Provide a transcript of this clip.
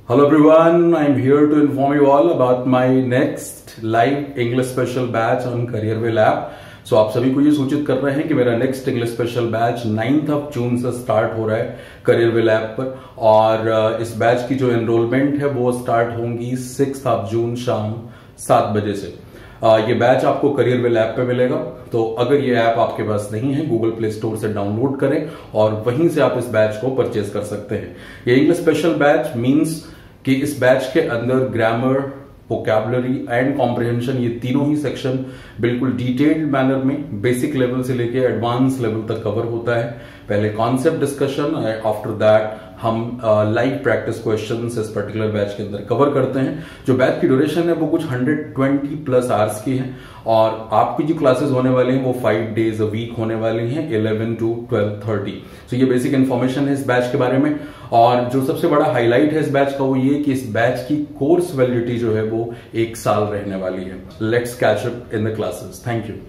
Hello everyone, I'm here to inform you all about my next live English special batch on Careerwell app. So आप सभी को ये सूचित कर रहे हैं कि मेरा next English special batch 9 June से स्टार्ट हो रहा है Careerwell ऐप पर, और इस बैच की जो एनरोलमेंट है वो स्टार्ट होंगी 6 जून शाम 7 बजे से। ये बैच आपको Careerwell ऐप पे मिलेगा। तो अगर ये ऐप आपके पास नहीं है, गूगल प्ले स्टोर से डाउनलोड करें और वहीं से आप इस बैच को परचेज कर सकते हैं। ये इंग्लिश स्पेशल बैच मींस कि इस बैच के अंदर ग्रामर, वोकैबुलरी एंड कॉम्प्रिहेंशन, ये तीनों ही सेक्शन बिल्कुल डिटेल्ड मैनर में बेसिक लेवल से लेके एडवांस लेवल तक कवर होता है। पहले कॉन्सेप्ट डिस्कशन, आफ्टर दैट हम लाइव प्रैक्टिस क्वेश्चंस इस पर्टिकुलर बैच के अंदर कवर करते हैं। जो बैच की ड्यूरेशन है वो कुछ 120 प्लस आवर्स की है, और आपकी जो क्लासेस होने वाले हैं वो 5 डेज अ वीक होने वाले हैं, 11 to 12:30। तो ये बेसिक इन्फॉर्मेशन है इस बैच के बारे में। और जो सबसे बड़ा हाईलाइट है इस बैच का वो ये कि इस बैच की कोर्स वैलिडिटी जो है वो 1 साल रहने वाली है। Let's catch up in the classes. Thank you.